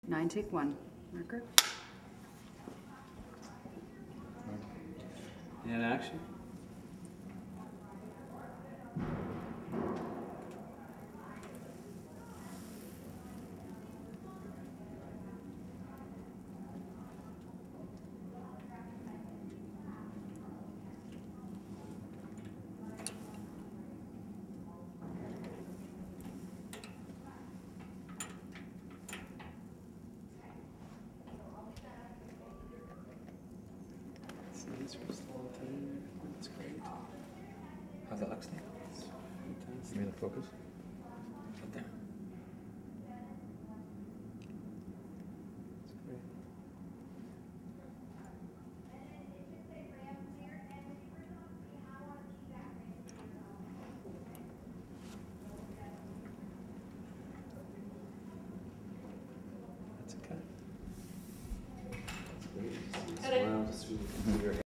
9, take 1. Marker. And action. That's great. How's that look, Steve? Fantastic. Give me the focus. Up there. That's great. That's okay. That's great. Smile just through your